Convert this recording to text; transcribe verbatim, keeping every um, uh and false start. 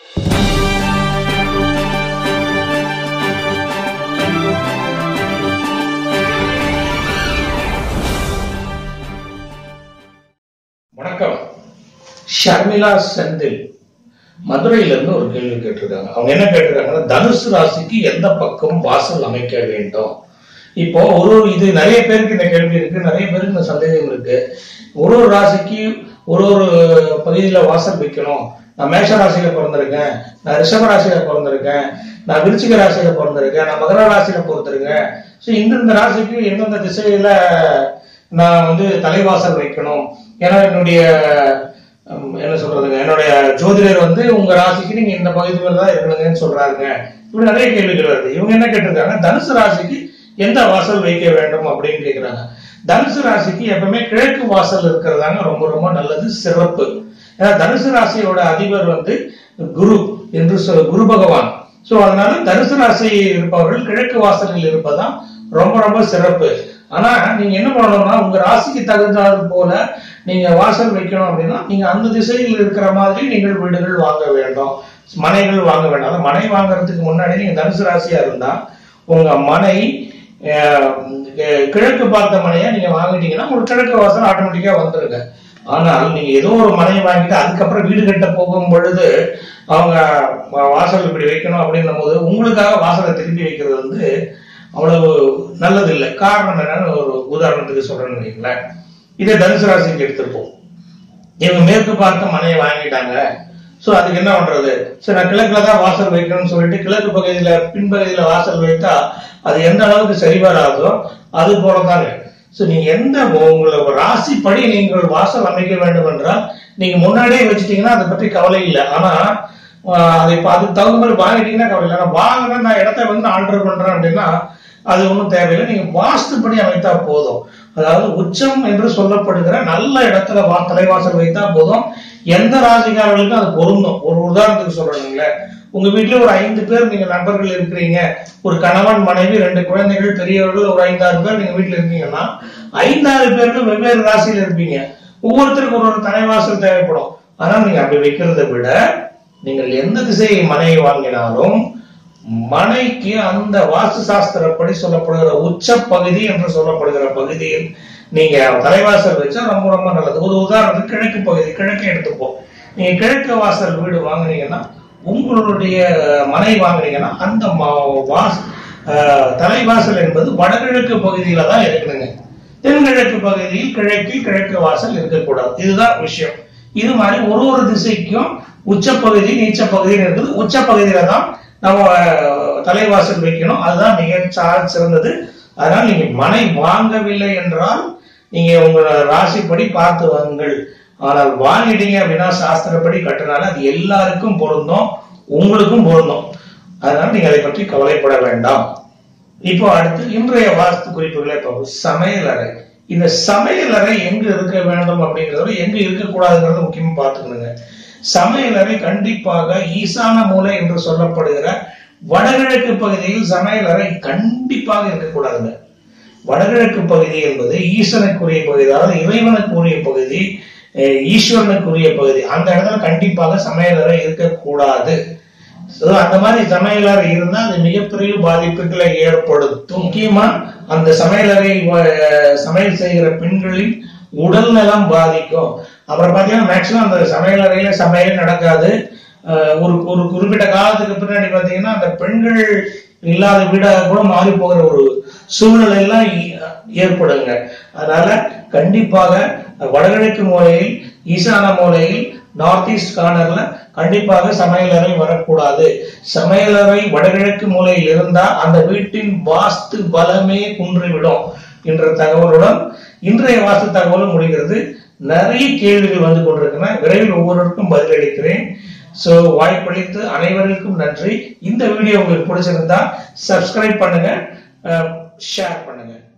வணக்கம். ஷர்மிளா செந்தில் மதுரையில இருந்து ஒரு கேள்வி கேட்டிருக்காங்க. அவங்க என்ன கேட்டிருக்காங்கன்னா, தனுசு ராசிக்கு எந்த பக்கம் வாசல் அமைக்க வேண்டும்? இப்போ ஒரு இது நிறைய பேருக்கு இந்த கேள்வி இருக்கு, நிறைய பேருக்கு இந்த சந்தேகம் இருக்கு. ஒரு ஒரு ராசிக்கு ஒரு ஒரு பகுதியில வாசல் வைக்கணும். நான் மேஷ ராசியில பிறந்திருக்கேன், நான் ரிஷப ராசியில பிறந்திருக்கேன், நான் விருச்சிக ராசியில பிறந்திருக்கேன், நான் மகர ராசியில பொறுத்திருக்கேன். ஸோ இந்தந்த ராசிக்கு எந்தெந்த திசையில நான் வந்து தலைவாசல் வைக்கணும். ஏன்னா என்னுடைய என்ன சொல்றதுங்க, என்னுடைய ஜோதிடர் வந்து உங்க ராசிக்கு நீங்க இந்த பகுதியில் தான் இருக்கணுங்கன்னு சொல்றாங்க. இப்படி நிறைய கேள்விகள் வருது. இவங்க என்ன கேட்டிருக்காங்க, தனுசு ராசிக்கு எந்த வாசல் வைக்க வேண்டும் அப்படின்னு கேட்கிறாங்க. தனுசு ராசிக்கு எப்பவுமே கிழக்கு வாசல் இருக்கிறதாங்க ரொம்ப ரொம்ப நல்லது, சிறப்பு. ஏன்னா தனுசு ராசியோட அதிபர் வந்து குரு என்று சொல் குரு பகவான். சோ அதனால தனுசு ராசி இருப்பவர்கள் கிழக்கு வாசலில் இருப்பதுதான் ரொம்ப ரொம்ப சிறப்பு. ஆனா நீங்க என்ன பண்ணணும்னா, உங்க ராசிக்கு தகுந்தாது போல நீங்க வாசல் வைக்கணும் அப்படின்னா, நீங்க அந்த திசையில் இருக்கிற மாதிரி நீங்கள் வீடுகள் வாங்க வேண்டும், மனைகள் வாங்க வேண்டாம். மனை வாங்குறதுக்கு முன்னாடி நீங்க தனுசு ராசியா இருந்தா உங்க மனை கிழக்கு பார்த்த மனையா நீங்க வாங்கிட்டீங்கன்னா உங்களுக்கு கிழக்கு வாசல் ஆட்டோமேட்டிக்கா வந்துருங்க. ஆனால் நீங்க ஏதோ ஒரு மனையை வாங்கிட்டு அதுக்கப்புறம் வீடு கட்ட போகும் பொழுது அவங்க வாசல் இப்படி வைக்கணும் அப்படின்னும் போது உங்களுக்காக வாசலை திருப்பி வைக்கிறது வந்து அவ்வளவு நல்லது இல்லை. காரணம் என்னன்னு ஒரு உதாரணத்துக்கு சொல்றேன்னு வைங்களேன். இதே தனுசு ராசிக்கு எடுத்திருப்போம். இவங்க மேற்கு பார்த்த மனையை வாங்கிட்டாங்க. சோ அதுக்கு என்ன பண்றது, சரி நான் கிழக்குல தான் வாசல் வைக்கணும்னு சொல்லிட்டு கிழக்கு பகுதியில பின்பகுதியில வாசல் வைத்தா அது எந்த அளவுக்கு சரிவராதோ அது போலதாங்க. சோ நீங்க எந்த உங்களோட ராசிப்படி நீங்கள் வாசல் அமைக்க வேண்டும் என்றால் நீங்க முன்னாடியே வச்சுட்டீங்கன்னா அதை பற்றி கவலை இல்லை. ஆனா அதை இப்ப அதுக்கு தகுந்த மாதிரி வாங்கிட்டீங்கன்னா கவலை இல்லை. ஆனா வாங்கினா நான் இடத்த வந்து ஆல்டர் பண்றேன் அப்படின்னா அது ஒன்றும் தேவையில்லை. நீங்க வாஸ்துப்படி அமைத்தா போதும். அதாவது உச்சம் என்று சொல்லப்படுகிற நல்ல இடத்துல வா தலைவாசல் வைத்தா போதும். எந்த ராசிக்காரர்களுக்கும் அது பொருந்தும். ஒரு உதாரணத்துக்கு சொல்றீங்களே, உங்க வீட்டுல ஒரு ஐந்து பேர் நீங்க நண்பர்கள் இருக்கிறீங்க, ஒரு கணவன் மனைவி ரெண்டு குழந்தைகள் பெரியவர்கள் ஒரு ஐந்தாறு பேர் நீங்க வீட்டுல இருக்கீங்கன்னா ஐந்தாறு பேருக்கு வெவ்வேறு ராசியில இருப்பீங்க. ஒவ்வொருத்தருக்கும் ஒரு ஒரு தலைவாசல் தேவைப்படும். ஆனால் நீங்க அப்படி வைக்கிறத விட நீங்கள் எந்த திசையை மனையை வாங்கினாலும் மனைக்கு அந்த வாஸ்து சாஸ்திரப்படி சொல்லப்படுகிற உச்ச பகுதி என்று சொல்லப்படுகிற பகுதியில் நீங்க தலைவாசல் வச்சா ரொம்ப ரொம்ப நல்லது. ஒரு உதாரணத்துக்கு கிழக்கு பகுதி, கிழக்கு எடுத்துப்போம். நீங்க கிழக்கு வாசல் வீடு வாங்கினீங்கன்னா, உங்களுடைய மனை வாங்கினீங்கன்னா அந்த வாஸ் தலைவாசல் என்பது வடகிழக்கு பகுதியில தான் இருக்கணுங்க. தென்கிழக்கு பகுதியில் கிழக்கில் கிழக்கு வாசல் இருக்கக்கூடாது. இதுதான் விஷயம். இது மாதிரி ஒரு ஒரு திசைக்கும் உச்ச பகுதி நீச்ச பகுதி இருக்குது. உச்ச பகுதியில தான் நம்ம தலைவாசல் வைக்கணும். அதுதான் மிக சிறந்தது. அதனால நீங்க மனை வாங்கவில்லை என்றால் நீங்க உங்க ராசிப்படி பார்த்து வாங்குங்கள். ஆனால் வாங்கிட்டீங்க அப்படின்னா சாஸ்திரப்படி கட்டினால அது எல்லாருக்கும் பொருந்தும், உங்களுக்கும் பொருந்தும். அதனால நீங்க அதை பற்றி கவலைப்பட வேண்டாம். இப்போ அடுத்து இன்றைய வாஸ்து குறிப்புகளை பார்ப்போம். சமையலறை. இந்த சமையலறை எங்க இருக்க வேண்டும் அப்படிங்கிறத எங்க இருக்கக்கூடாதுங்கிறத முக்கியமா பார்த்துக்கணுங்க. சமையலறை கண்டிப்பாக ஈசான மூலை என்று சொல்லப்படுகிற வடகிழக்கு பகுதியில் சமையலறை கண்டிப்பாக இருக்கக்கூடாதுங்க. வடகிழக்கு பகுதி என்பது ஈசனுக்குரிய பகுதி, அதாவது இறைவனுக்குரிய பகுதி, ஈஸ்வரனுக்குரிய பகுதி. அந்த இடத்துல கண்டிப்பாக சமையலறை இருக்கக்கூடாது. அந்த மாதிரி சமையலறை இருந்தா அது மிகப்பெரிய பாதிப்புகளை ஏற்படுத்தும். முக்கியமா அந்த சமையலறை சமையல் செய்கிற பெண்களின் உடல் நலம் பாதிக்கும். அப்புறம் பாத்தீங்கன்னா மேக்சிமம் அந்த சமையலறையில சமையல் நடக்காது. ஒரு ஒரு குறிப்பிட்ட காலத்துக்கு பின்னாடி பாத்தீங்கன்னா அந்த பெண்கள் இல்லாத வீடாக கூட மாறி போகிற ஒரு சூழ்நிலை எல்லாம் ஏற்படுங்க. அதனால கண்டிப்பாக வடகிழக்கு மூலையில், ஈசான மூலையில், நார்த் ஈஸ்ட் கார்னர்ல கண்டிப்பாக சமையலறை வரக்கூடாது. சமையலறை வடகிழக்கு மூலையில் இருந்தா அந்த வீட்டின் வாஸ்து பலமே குன்றிவிடும் என்ற தகவலுடன் இன்றைய வாஸ்து தகவலும் முடிகிறது. நிறைய கேள்விகள் வந்து கொண்டிருக்கின்றன. விரைவில் ஒவ்வொருவருக்கும் பதிலளிக்கிறேன். சோ வாய்ப்பளித்து அனைவருக்கும் நன்றி. இந்த வீடியோ உங்களுக்கு பிடிச்சிருந்தா சப்ஸ்கிரைப் பண்ணுங்க, ஷேர் பண்ணுங்க.